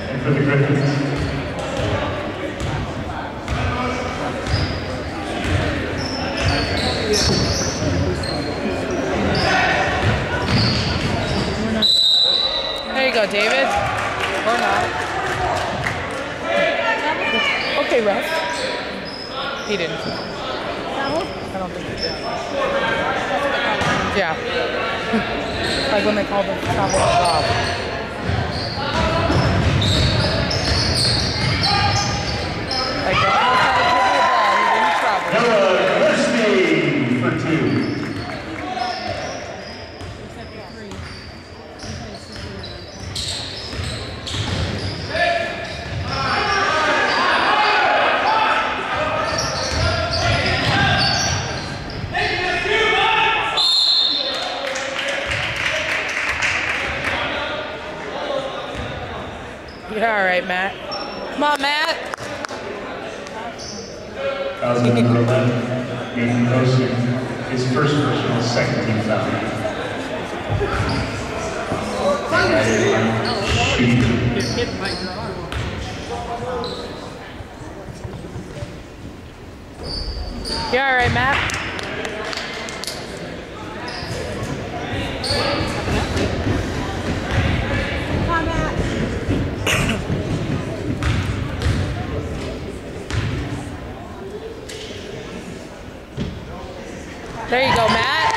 And for the Griffins. There you go, David. Or not. Okay, ref. He didn't. I don't think he did. Yeah. Like when they called the travel off. Like, don't know how to dribble a ball. He didn't travel. Noah Gillespie for 2. You're all right, Matt. Come on, Matt. That was number 11, Nathan Kosu. His first personal, second team foul. You're all right, Matt. There you go, Matt.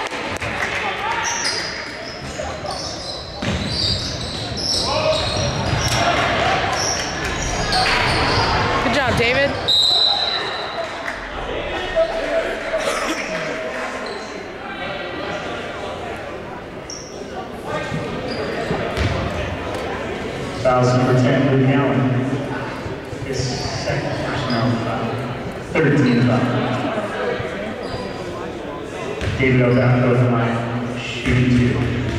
Good job, David. Fouls number 10, Luke Allen. His second personal foul. 13 foul. David O'Donnell with line, shooting 2.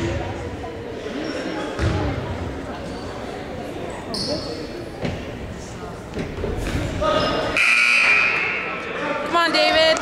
Come on, David.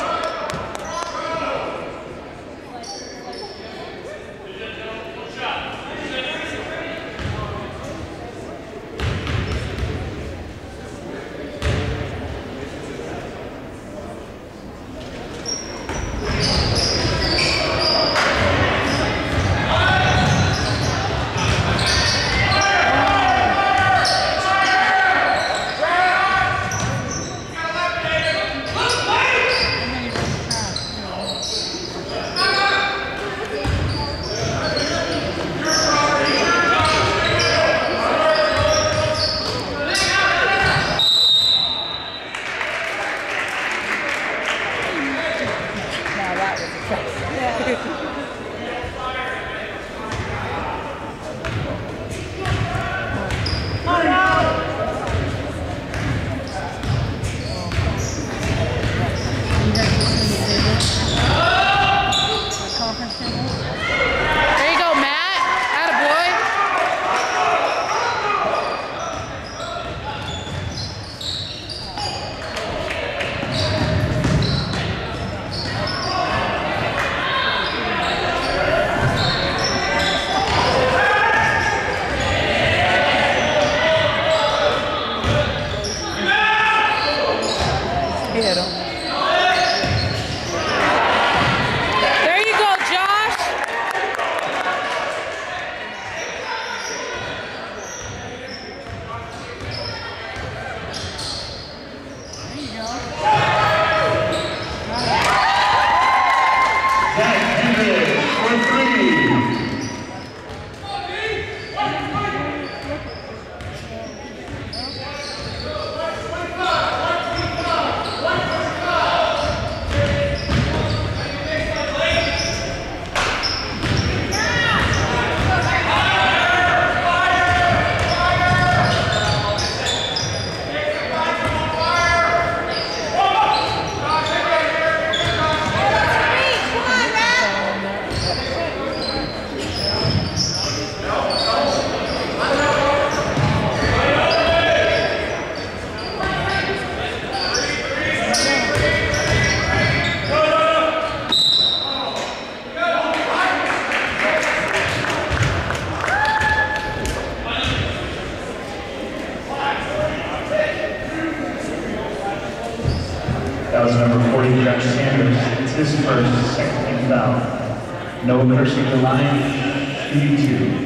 Thousand number 40, Josh Sanders. It's his first second team foul. No cursing the line, 82.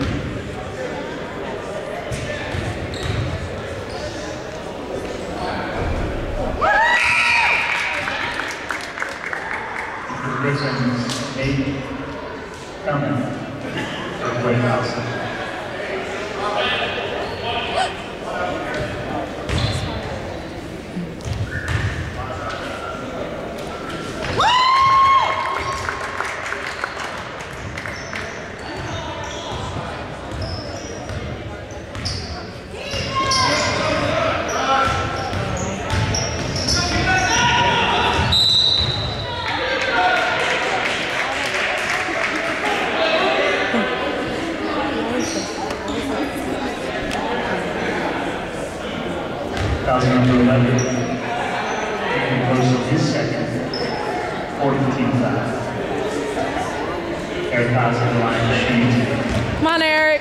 Griffins, Nate Cumming for Wade House. Thousand number 11, and goes his second, 14 foul. Eric Haas on the line, machine. Come on, Eric.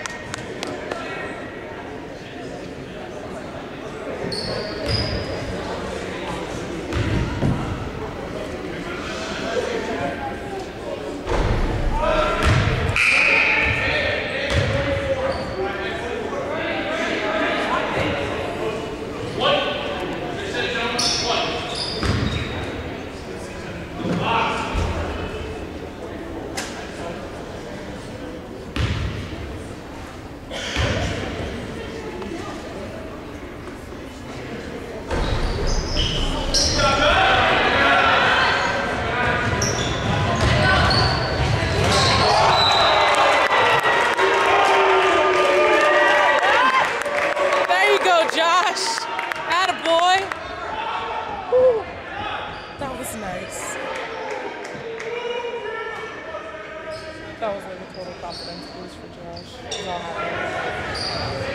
Josh, attaboy. Woo. That was nice. That was like a total confidence boost for Josh. He's all happy.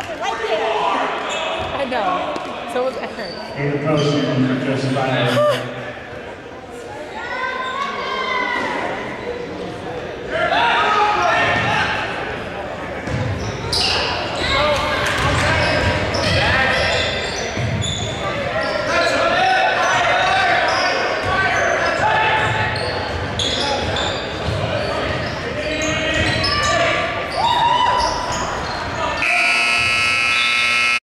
No, so was Eric. David Poston for just 5.